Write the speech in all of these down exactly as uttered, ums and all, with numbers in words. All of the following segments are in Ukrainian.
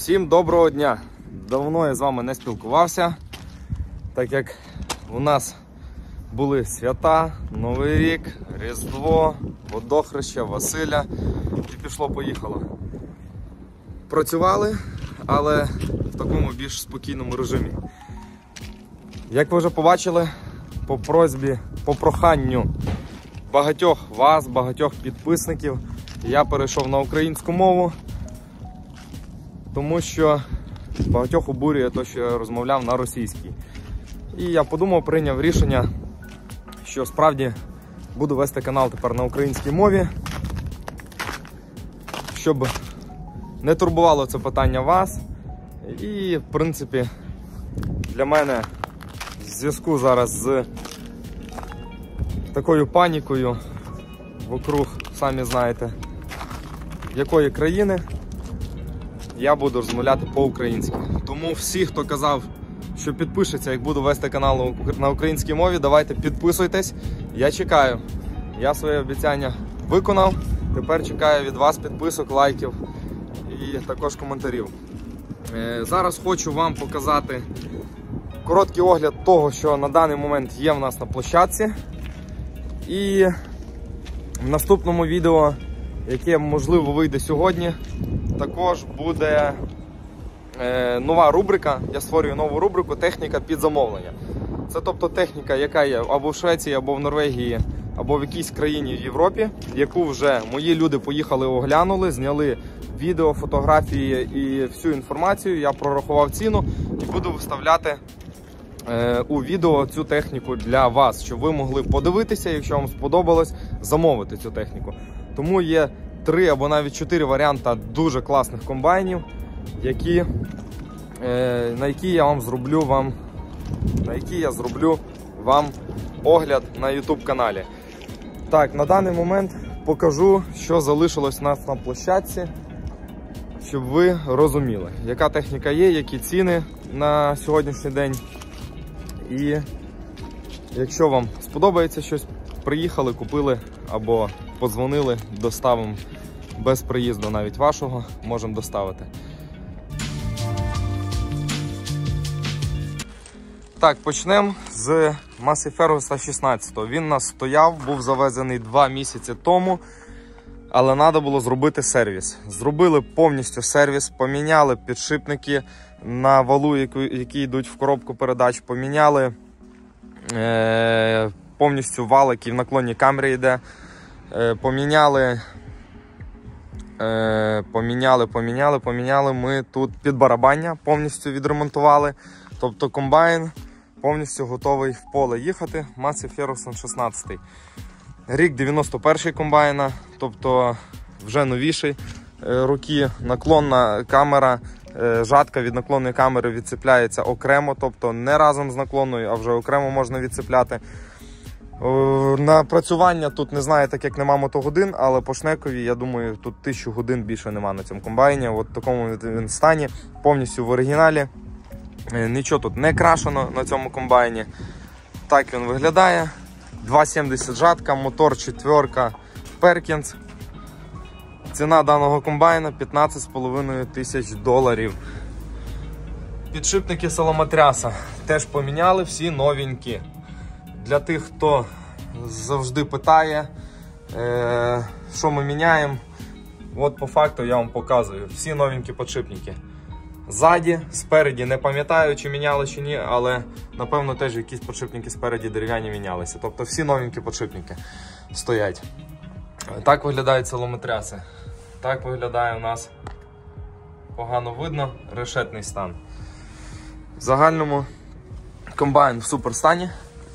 Всім доброго дня! Давно я з вами не спілкувався, так як у нас були свята, Новий рік, Різдво, Водохреща, Василя і пішло-поїхало. Працювали, але в такому більш спокійному режимі. Як ви вже побачили, по просьбі, по проханню багатьох вас, багатьох підписників, я перейшов на українську мову, тому що багатьох обурює те, що я розмовляв на російській. І я подумав, прийняв рішення, що справді буду вести канал тепер на українській мові, щоб не турбувало це питання вас. І, в принципі, для мене в зв'язку зараз з такою панікою вокруг, самі знаєте, якої країни, я буду розмовляти по-українськи. Тому всі, хто казав, що підпишеться, як буду вести канал на українській мові, давайте підписуйтесь. Я чекаю. Я своє обіцяння виконав. Тепер чекаю від вас підписок, лайків і також коментарів. Зараз хочу вам показати короткий огляд того, що на даний момент є в нас на площадці. І в наступному відео, яке можливо вийде сьогодні, також буде е, нова рубрика. Я створюю нову рубрику «Техніка під замовлення». Це тобто техніка, яка є або в Швеції, або в Норвегії, або в якійсь країні в Європі, яку вже мої люди поїхали, оглянули, зняли відео, фотографії і всю інформацію. Я прорахував ціну і буду виставляти е, у відео цю техніку для вас, щоб ви могли подивитися, якщо вам сподобалось, замовити цю техніку. Тому є три або навіть чотири варіанти дуже класних комбайнів, які, е, на які я вам зроблю вам, на які я зроблю вам огляд на YouTube каналі. Так, на даний момент покажу, що залишилось у нас на площадці, щоб ви розуміли, яка техніка є, які ціни на сьогоднішній день. І якщо вам сподобається щось, приїхали, купили або подзвонили, доставимо без приїзду навіть вашого, можемо доставити. Так, почнемо з Massey Ferguson шістнадцять. Він у нас стояв, був завезений два місяці тому, але треба було зробити сервіс. Зробили повністю сервіс, поміняли підшипники на валу, які йдуть в коробку передач, поміняли е повністю вал, який в наклонній камері йде, е поміняли, е поміняли, поміняли, поміняли ми тут підбарабання, повністю відремонтували, тобто комбайн повністю готовий в поле їхати. Massey Ferguson шістнадцять. Рік дев'яносто перший комбайна, тобто вже новіший. Руки, наклонна камера, жатка від наклонної камери відцепляється окремо, тобто не разом з наклонною, а вже окремо можна відцепляти. Напрацювання тут не знаю, так як нема мотогодин, але по шнекові, я думаю, тут тисячу годин більше нема на цьому комбайні. От в такому він стані, повністю в оригіналі. Нічого тут не крашено на цьому комбайні. Так він виглядає. два сімдесят жатка, мотор четверка Perkins. Ціна даного комбайна п'ятнадцять з половиною тисяч доларів. Підшипники соломотряса теж поміняли, всі новенькі. Для тих, хто завжди питає, е що ми міняємо, от по факту я вам показую. Всі новенькі підшипники. Ззаді, спереді не пам'ятаю, чи міняли, чи ні, але напевно теж якісь підшипники спереді дерев'яні мінялися. Тобто всі новенькі підшипники стоять. Так виглядають соломотряси. Так виглядає у нас, погано видно, решетний стан. В загальному комбайн в супер стані.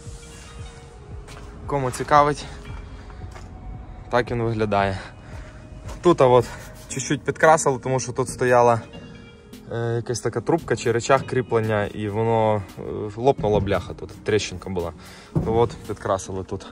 Кому цікавить, так він виглядає. Тут от чуть-чуть підкрасили, тому що тут стояла е, якась така трубка чи речах кріплення, і воно е, лопнула бляха, тут тріщинка була. От підкрасили тут.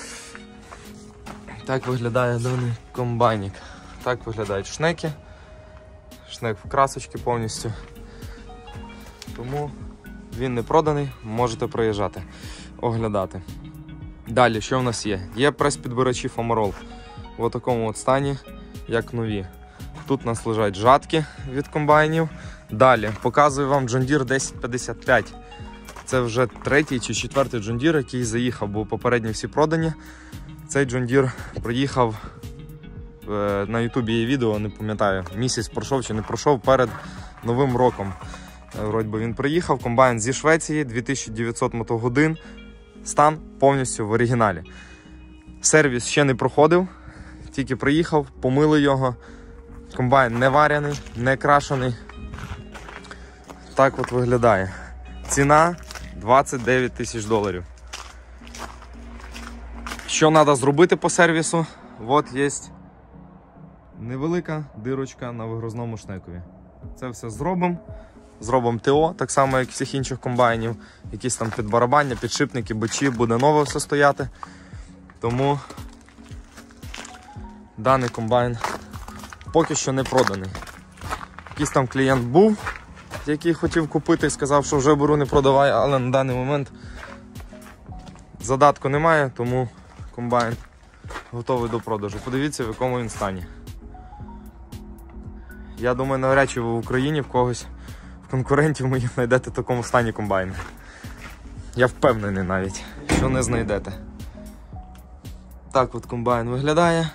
Так виглядає даний комбайник. Так виглядають шнеки. Шнек в красочці повністю. Тому він не проданий, можете приїжджати, оглядати. Далі, що в нас є? Є прес-підбирачі Фомарол в такому от стані, як нові. Тут у нас лежать жатки від комбайнів, Далі показую вам John Deere десять п'ятдесят п'ять. Це вже третій чи четвертий John Deere, який заїхав, бо попередні всі продані. Цей John Deere приїхав, на ютубі є відео, не пам'ятаю, місяць пройшов чи не пройшов перед Новим роком. Вроді би він приїхав, комбайн зі Швеції, дві тисячі дев'ятсот мотогодин, стан повністю в оригіналі. Сервіс ще не проходив, тільки приїхав, помили його. Комбайн не варяний, не крашений. Так от виглядає. Ціна двадцять дев'ять тисяч доларів. Що треба зробити по сервісу? От є невелика дирочка на вигрузному шнекові. Це все зробимо. Зробимо ТО, так само як всіх інших комбайнів. Якісь там підбарабання, підшипники, бичі, буде нове все стояти. Тому даний комбайн поки що не проданий. Якийсь там клієнт був, який хотів купити і сказав, що вже беру, не продавай, але на даний момент задатку немає, тому комбайн готовий до продажу. Подивіться, в якому він стані. Я думаю, навряд чи ви в Україні в когось, в конкурентів моїх знайдете в такому стані комбайн. Я впевнений навіть, що не знайдете. Так от комбайн виглядає.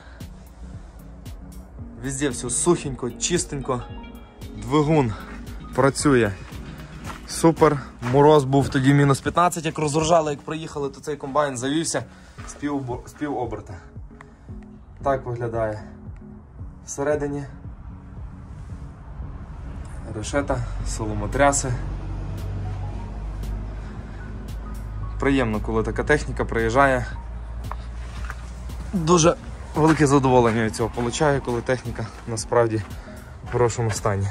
Везде все сухенько, чистенько. Двигун працює супер. Мороз був тоді мінус п'ятнадцять, як розгружали, як приїхали, то цей комбайн завівся з пів, з пів оберта. Так виглядає всередині. Решета, соломотряси. Приємно, коли така техніка приїжджає. Дуже велике задоволення від цього получаю, коли техніка насправді в хорошому стані.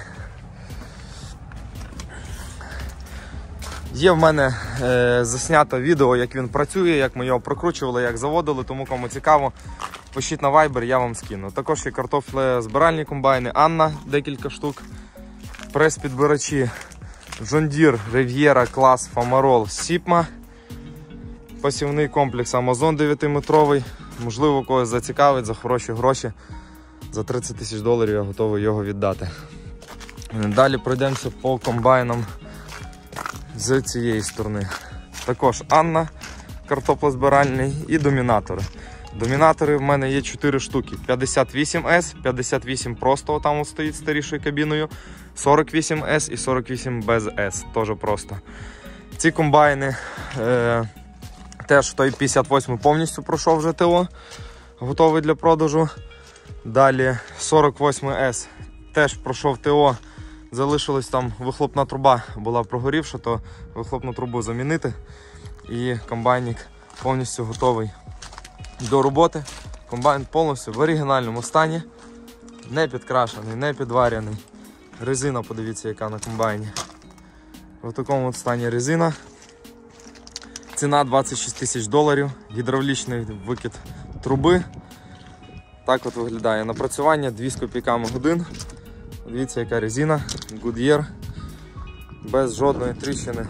Є в мене е, заснято відео, як він працює, як ми його прокручували, як заводили, тому кому цікаво, пишіть на Viber, я вам скину. Також є картофлезбиральні комбайни Анна, декілька штук. Прес-підбирачі John Deere Riviera клас Famarol Sipma. Посівний комплекс Amazon дев'ятиметровий. Можливо, когось зацікавить за хороші гроші. За тридцять тисяч доларів я готовий його віддати. Далі пройдемося по комбайнам з цієї сторони. Також Анна, картоплезбиральний, і домінатори. Домінатори в мене є чотири штуки. п'ятдесят вісім ес, п'ятдесят вісім просто, там от стоїть старішою кабіною, сорок вісім ес і сорок вісім без ес, теж просто. Ці комбайни е, теж той п'ятдесят восьмий повністю пройшов вже ТО, готовий для продажу. Далі сорок восьмий ес теж пройшов ТО, залишилась там вихлопна труба, була прогорівша, то вихлопну трубу замінити. І комбайник повністю готовий до роботи. Комбайн повністю в оригінальному стані, не підкрашений, не підваряний. Резина, подивіться, яка на комбайні. В такому от стані резина. Ціна двадцять шість тисяч доларів, гідравлічний викид труби. Так от виглядає напрацювання, дві з копійками годин. Дивіться, яка резина, Goodyear, без жодної тріщини.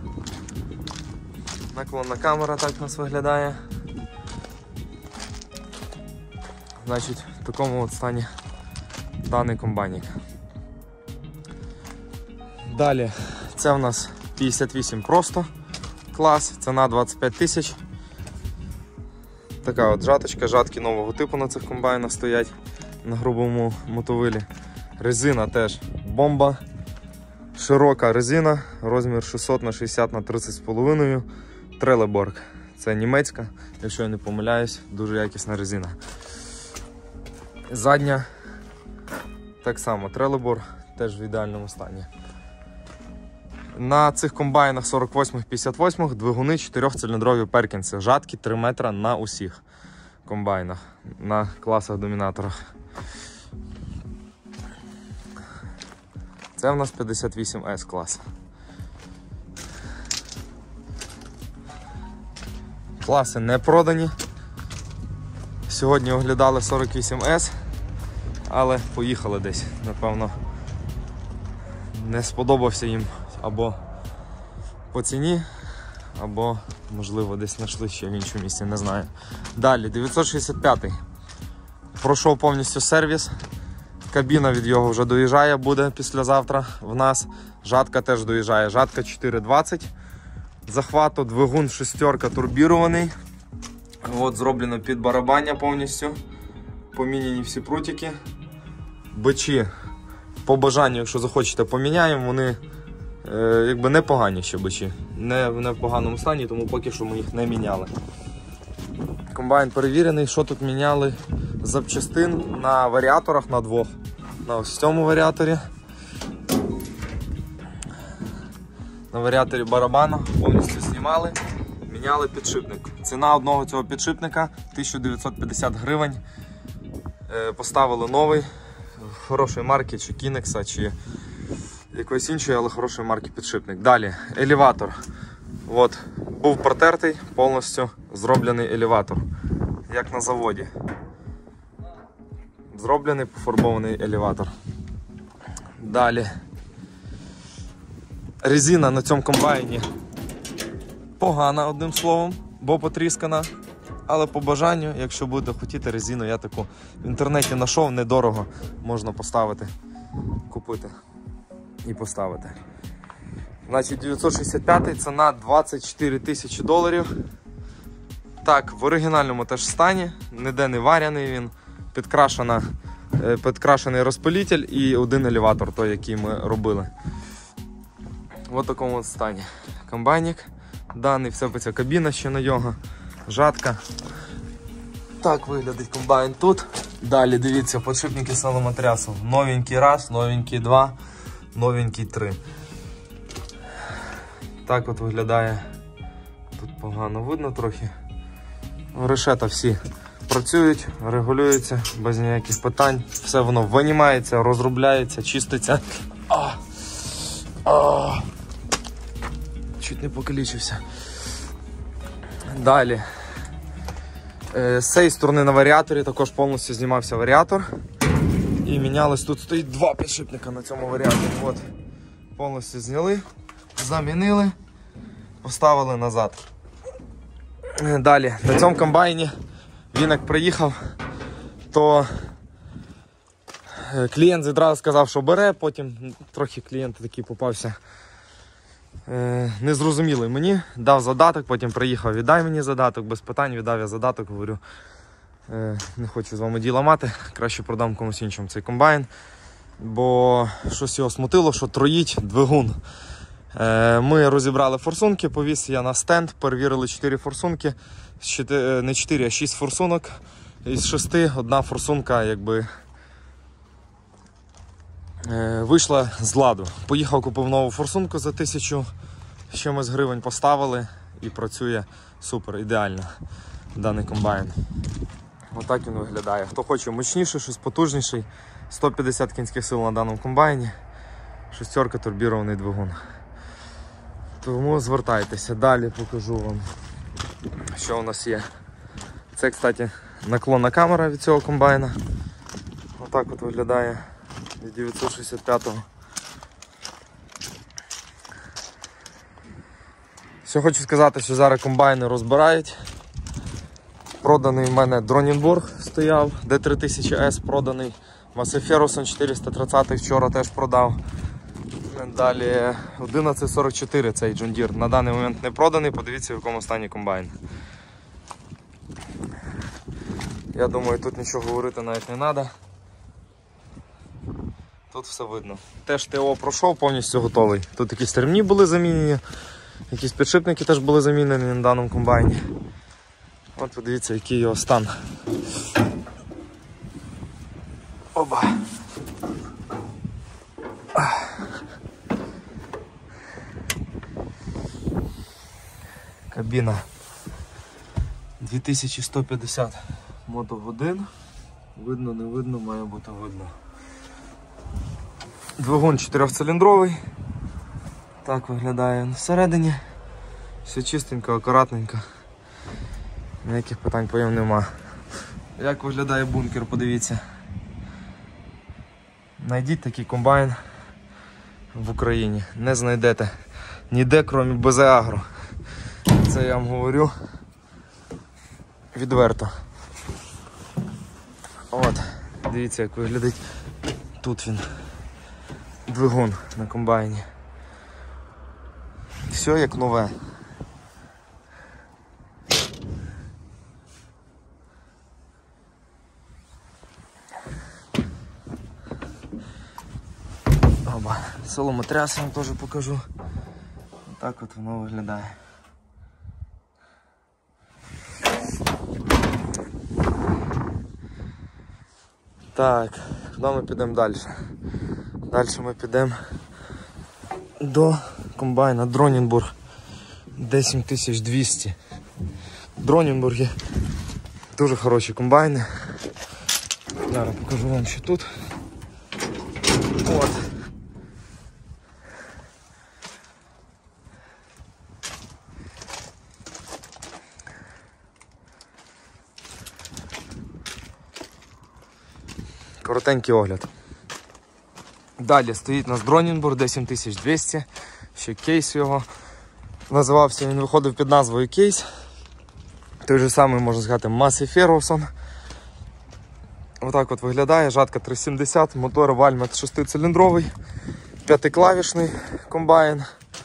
Наклонна камера так у нас виглядає. Значить, в такому от стані даний комбайник. Далі, це в нас п'ятдесят вісім просто клас, ціна двадцять п'ять тисяч. Така от жаточка, жатки нового типу на цих комбайнах стоять на грубому мотовилі. Резина теж бомба. Широка резина, розмір шістсот на шістдесят на тридцять з половиною. Трелеборг. Це німецька, якщо я не помиляюсь, дуже якісна резина. Задня так само, Трелеборг, теж в ідеальному стані. На цих комбайнах сорок восьмих п'ятдесят восьмих двигуни чотирьохциліндрові Перкінси. Жатки три метри на усіх комбайнах, на класах домінаторах. Це в нас п'ятдесят вісім ес клас. Класи не продані. Сьогодні оглядали сорок вісім ес, але поїхали десь. Напевно, не сподобався їм або по ціні, або, можливо, десь знайшли ще в іншому місці, не знаю. Далі, дев'ятсот шістдесят п'ятий. Пройшов повністю сервіс. Кабіна від його вже доїжджає, буде післязавтра в нас. Жатка теж доїжджає. Жатка чотири двадцять. Захвату, двигун шестерка турбірований. От зроблено під барабання повністю. Поміняні всі прутики. Бичі, по бажанню, якщо захочете, поміняємо. Вони е, якби непогані ще бичі. Не, не в поганому стані, тому поки що ми їх не міняли. Комбайн перевірений. Що тут міняли? Запчастин на варіаторах, на двох. На ось цьому варіаторі. На варіаторі барабана повністю знімали, міняли підшипник. Ціна одного цього підшипника тисяча дев'ятсот п'ятдесят гривень. Е, поставили новий, хорошої марки, чи Кінекса, чи якоїсь іншої, але хорошої марки підшипник. Далі, елеватор. От, був протертий, повністю зроблений елеватор, як на заводі. Зроблений, пофарбований елеватор. Далі. Резина на цьому комбайні погана, одним словом, бо потріскана. Але по бажанню, якщо будете хотіти резину, я таку в інтернеті знайшов, недорого, можна поставити, купити і поставити. Значить, дев'ятсот шістдесят п'ять, ціна двадцять чотири тисячі доларів. Так, в оригінальному теж стані, ніде не варяний він, підкрашена, підкрашений розпилитель і один елеватор, той, який ми робили. В такому от стані. Комбайник даний, все ця кабіна ще на нього, жатка. Так виглядить комбайн тут. Далі дивіться, подшипники саломотрясу. Новенький раз, новенький два, новенький три. Так от виглядає. Тут погано видно трохи. Решета всі працюють, регулюються без ніяких питань. Все воно винімається, розробляється, чиститься. А! А! Чуть не покалічився. Далі. З цієї сторони на варіаторі також повністю знімався варіатор. І мінялось, тут стоїть два підшипника на цьому варіаторі. От. Повністю зняли, замінили, поставили назад. Далі, на цьому комбайні він як приїхав, то клієнт відразу сказав, що бере, потім трохи клієнт такий попався незрозумілий мені, дав задаток, потім приїхав, віддай мені задаток, без питань віддав я задаток, говорю, не хочу з вами діла мати, краще продам комусь іншому цей комбайн, бо щось його смутило, що троїть двигун. Ми розібрали форсунки, повіз я на стенд, перевірили чотири форсунки, не чотири, а шість форсунок, із шести одна форсунка якби вийшла з ладу. Поїхав, купив нову форсунку за тисячу чимось гривень, поставили і працює супер, ідеально даний комбайн. Отак він виглядає. Хто хоче мощніший, щось потужніший, сто п'ятдесят кінських сил на даному комбайні, шестерка, турбірований двигун. Тому звертайтеся. Далі покажу вам, що у нас є. Це, кстати, наклонна камера від цього комбайна. Отак от виглядає від дев'ятсот шістдесят п'ятого. Що хочу сказати, що зараз комбайни розбирають. Проданий в мене Дронінбург стояв, Д три тисячі С проданий. Масе Фергусон чотириста тридцять вчора теж продав. Далі одинадцять сорок чотири цей John Deere. На даний момент не проданий, подивіться в якому стані комбайн. Я думаю, тут нічого говорити навіть не треба. Тут все видно. Теж ТО пройшов, повністю готовий. Тут якісь ремні були замінені, якісь підшипники теж були замінені на даному комбайні. От подивіться, який його стан. Оба. Кабіна дві тисячі сто п'ятдесят мотогодин. Видно, не видно, має бути видно. Двигун чотирьохциліндровий. Так виглядає всередині. Все чистенько, акуратненько. Ніяких питань по ньому нема. Як виглядає бункер, подивіться. Найдіть такий комбайн в Україні. Не знайдете ніде, крім БЗ Агро. Це я вам говорю відверто. От, дивіться, як виглядить Тут він, двигун на комбайні. Все як нове. Оба. Соломотряс я вам теж покажу. Так от воно виглядає. Так, куди ми підемо далі? Далі ми підемо до комбайна Дронінбург Д сім тисяч двісті. Дронінбурги дуже хороші комбайни. Зараз покажу вам, що тут. От. Коротенький огляд. Далі стоїть у нас Дронінбург Д сім тисяч двісті, ще кейс його називався, він виходив під назвою кейс. Той же самий, можна сказати, Massey Ferguson. Отак от виглядає, жатка три сімдесят, мотор Valmet шестициліндровий, п'ятиклавішний комбайн.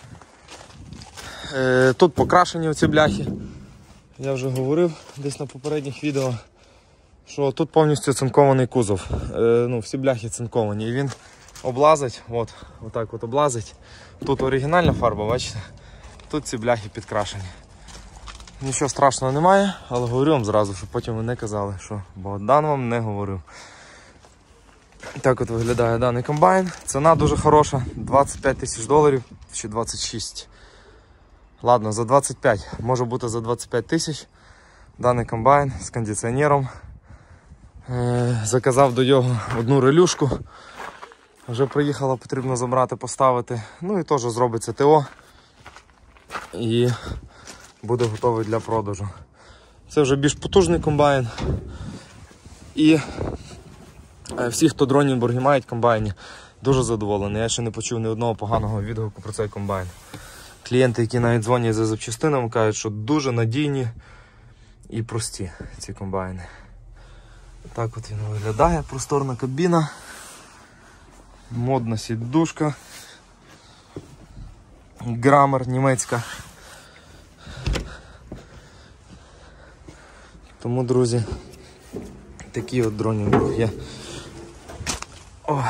Е, тут покрашені оці бляхи. Я вже говорив десь на попередніх відео, що тут повністю цинкований кузов. Е, ну, всі бляхи цинковані. І він облазить, от, отак от облазить. Тут оригінальна фарба, бачите? Тут ці бляхи підкрашені. Нічого страшного немає, але говорю вам зразу, щоб потім ви не казали, що Богдан вам не говорив. Так от виглядає даний комбайн. Ціна дуже хороша, двадцять п'ять тисяч доларів чи двадцять шість. Ладно, за двадцять п'ять, може бути за двадцять п'ять тисяч. Даний комбайн з кондиціонером. Е, заказав до нього одну релюшку. Вже приїхала, потрібно забрати, поставити. Ну і теж зробиться ТО. І буде готовий для продажу. Це вже більш потужний комбайн. І всі, хто Дронінбурги мають комбайні, дуже задоволені. Я ще не почув ні одного поганого відгуку про цей комбайн. Клієнти, які навіть дзвонять за запчастинами, кажуть, що дуже надійні і прості ці комбайни. Так от він виглядає, просторна кабіна, модна сідушка, грамер німецька. Тому, друзі, такі от Дронінбург є. О.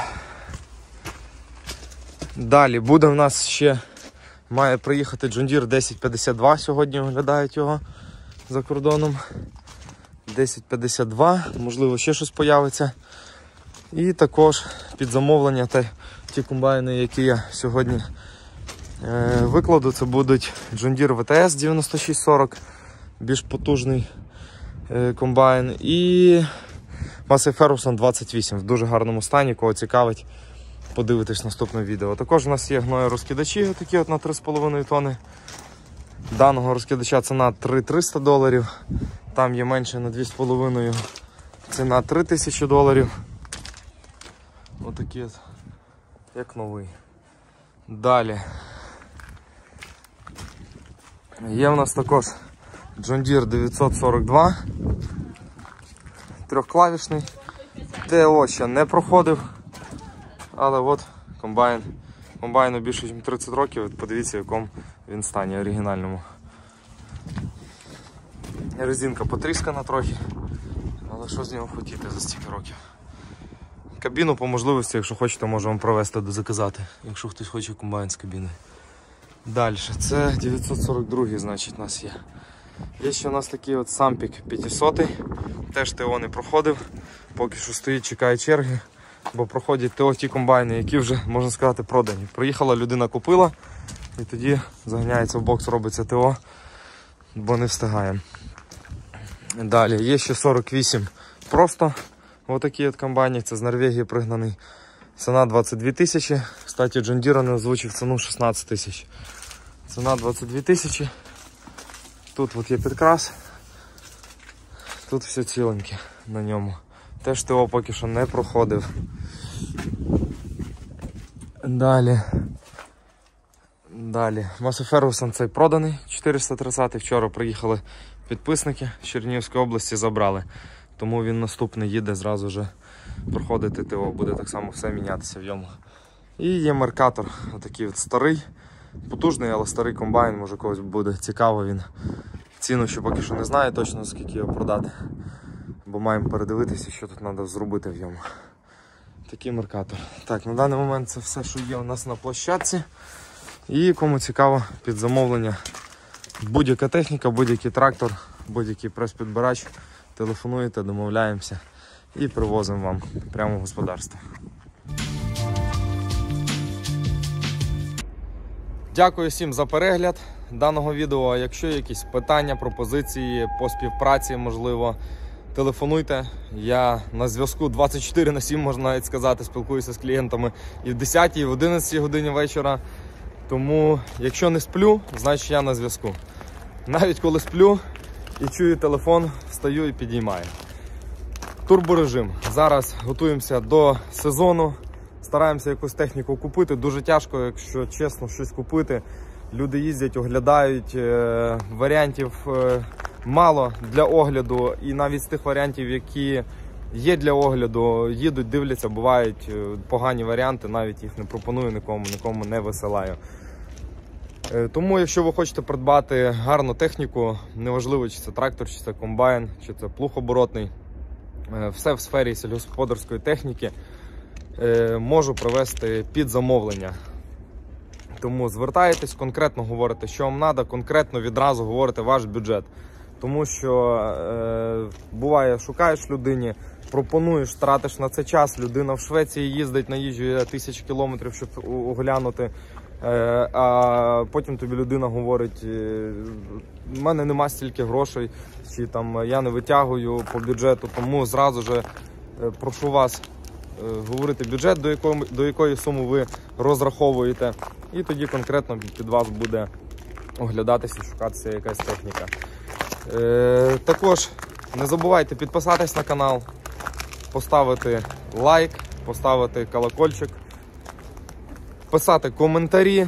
Далі буде в нас ще, має приїхати John Deere десять п'ятдесят два, сьогодні оглядають його за кордоном. десять п'ятдесят два, можливо ще щось появиться. І також під замовлення та ті комбайни, які я сьогодні е, викладу, це будуть John Deere В Т С дев'яносто шість сорок, більш потужний е, комбайн, і Massey Ferguson двадцять вісім в дуже гарному стані, кого цікавить, подивитись наступне відео. Також у нас є гною-розкидачі, такі от на три з половиною тонни. Даного розкидача ціна три тисячі триста доларів, там є менше на дві з половиною, ціна три тисячі доларів. Отакі от, як новий. Далі. Є в нас також John Deere дев'ятсот сорок два, трьохклавішний. ТО ще не проходив, але от комбайн. Комбайну більше ніж тридцять років, подивіться, в якому він стані оригінальному. Резинка потріскана трохи, але що з нього хотіти за стільки років. Кабіну по можливості, якщо хочете, можу вам провести, дозаказати, якщо хтось хоче комбайн з кабіни. Далі, це дев'ятсот сорок два, значить, у нас є. Є ще у нас такий от Сампік п'ятсот, теж ТО не проходив, поки що стоїть, чекає черги, бо проходять ТО ті комбайни, які вже, можна сказати, продані. Приїхала людина, купила, і тоді заганяється в бокс, робиться ТО, бо не встигаємо. Далі, є ще сорок вісім просто, отакий от комбайник, це з Норвегії пригнаний. Ціна двадцять дві тисячі, кстати, John Deere не озвучив ціну шістнадцять тисяч. Ціна двадцять дві тисячі. Тут от є підкрас, тут все ціленьке на ньому. Теж ТО поки що не проходив. Далі. Далі. Massey Ferguson цей проданий, чотириста тридцять. Вчора приїхали підписники з Чернігівської області, забрали. тому він наступний їде зразу вже проходити ТО, буде так само все мінятися в ньому. І є маркатор, отакий от старий, потужний, але старий комбайн, може когось буде цікаво він. Ціну ще поки що не знаю точно, скільки його продати, бо маємо передивитися, що тут треба зробити в ньому. Такий маркатор. Так, на даний момент це все, що є у нас на площадці. І кому цікаво, під замовлення будь-яка техніка, будь-який трактор, будь-який прес-підбирач, телефонуєте, домовляємося і привозимо вам прямо в господарство. Дякую всім за перегляд даного відео. Якщо є якісь питання, пропозиції по співпраці, можливо, телефонуйте. Я на зв'язку двадцять чотири на сім, можна навіть сказати, спілкуюся з клієнтами і в десятій, і в одинадцятій годині вечора. Тому, якщо не сплю, значить я на зв'язку. Навіть коли сплю і чую телефон, встаю і підіймаю. Турборежим. Зараз готуємося до сезону. Стараємося якусь техніку купити. Дуже тяжко, якщо чесно, щось купити. Люди їздять, оглядають, е, варіантів е, мало для огляду. І навіть з тих варіантів, які є для огляду, їдуть, дивляться, бувають е, погані варіанти, навіть їх не пропоную нікому, нікому не висилаю. Е, тому, якщо ви хочете придбати гарну техніку, неважливо, чи це трактор, чи це комбайн, чи це плуг оборотний, е, все в сфері сільгосподарської техніки, можу привезти під замовлення. Тому звертаєтесь, конкретно говорите, що вам треба, конкретно відразу говорите ваш бюджет. Тому що е, буває, шукаєш людині, пропонуєш, тратиш на це час, людина в Швеції їздить, наїжджує тисячі кілометрів, щоб оглянути, е, а потім тобі людина говорить, в мене нема стільки грошей, чи там я не витягую по бюджету, тому зразу же е, прошу вас говорити бюджет, до якої, до якої суми ви розраховуєте, і тоді конкретно під вас буде оглядатися, шукатися якась техніка. Е, також не забувайте підписатись на канал, поставити лайк, поставити колокольчик, писати коментарі.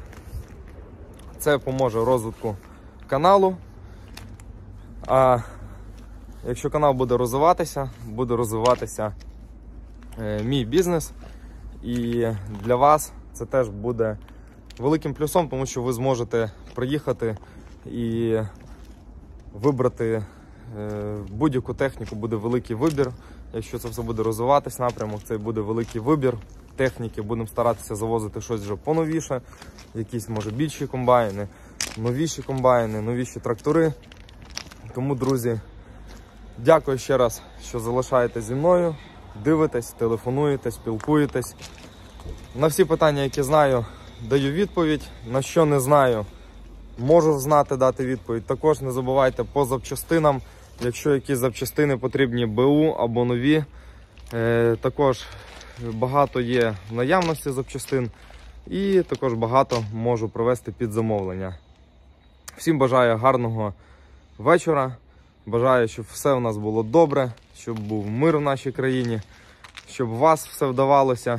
Це поможе розвитку каналу. А якщо канал буде розвиватися, буде розвиватися мій бізнес, і для вас це теж буде великим плюсом, тому що ви зможете приїхати і вибрати будь-яку техніку, буде великий вибір. Якщо це все буде розвиватись напрямок, це буде великий вибір техніки, будемо старатися завозити щось вже поновіше, якісь може більші комбайни, новіші комбайни, новіші трактори. Тому, друзі, дякую ще раз, що залишаєтесь зі мною. Дивитесь, телефонуєте, спілкуєтесь. На всі питання, які знаю, даю відповідь. На що не знаю, можу знати, дати відповідь. Також не забувайте по запчастинам, якщо якісь запчастини потрібні БУ або нові. Е, також багато є в наявності запчастин і також багато можу привезти під замовлення. Всім бажаю гарного вечора. Бажаю, щоб все у нас було добре, щоб був мир в нашій країні, щоб у вас все вдавалося.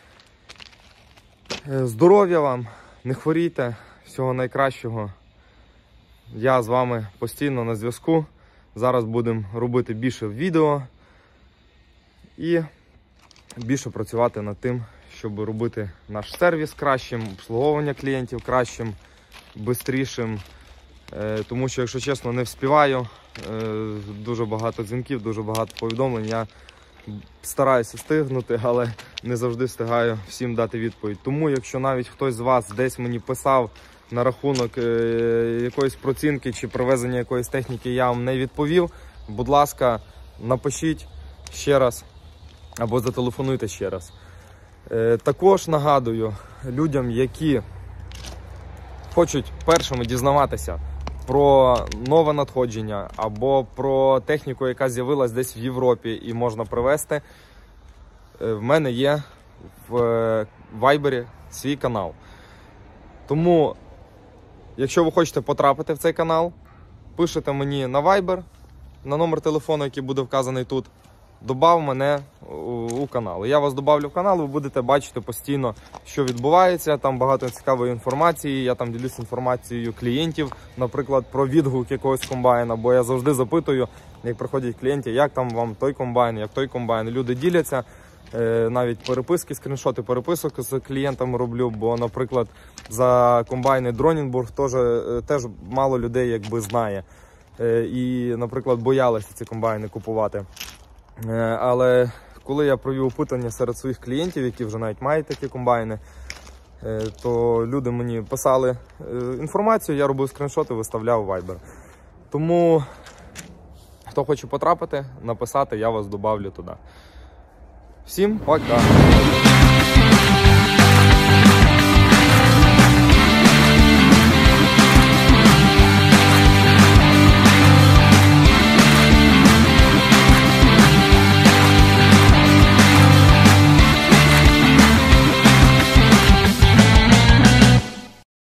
Здоров'я вам, не хворійте, всього найкращого. Я з вами постійно на зв'язку. Зараз будемо робити більше відео і більше працювати над тим, щоб робити наш сервіс кращим, обслуговування клієнтів кращим, швидшим. Тому що, якщо чесно, не вспіваю, дуже багато дзвінків, дуже багато повідомлень. Я стараюся встигнути, але не завжди встигаю всім дати відповідь. Тому, якщо навіть хтось з вас десь мені писав на рахунок якоїсь процінки чи привезення якоїсь техніки, я вам не відповів, будь ласка, напишіть ще раз або зателефонуйте ще раз. Також нагадую людям, які хочуть першими дізнаватися про нове надходження або про техніку, яка з'явилась десь в Європі і можна привезти, в мене є в Вайбері свій канал. Тому, якщо ви хочете потрапити в цей канал, пишете мені на Viber, на номер телефону, який буде вказаний тут, добав мене у канал. Я вас добавлю в канал, ви будете бачити постійно, що відбувається. Там багато цікавої інформації. Я там ділюсь інформацією клієнтів, наприклад, про відгук якогось комбайна, бо я завжди запитую, як приходять клієнти, як там вам той комбайн, як той комбайн. Люди діляться. Навіть переписки, скріншоти переписок з клієнтами роблю, бо, наприклад, за комбайни Дронінбург теж, теж мало людей якби знає. І, наприклад, боялися ці комбайни купувати. Але коли я провів опитування серед своїх клієнтів, які вже навіть мають такі комбайни, то люди мені писали інформацію, я робив скріншоти, виставляв в Viber. Тому, хто хоче потрапити, написати, я вас добавлю туди. Всім пока!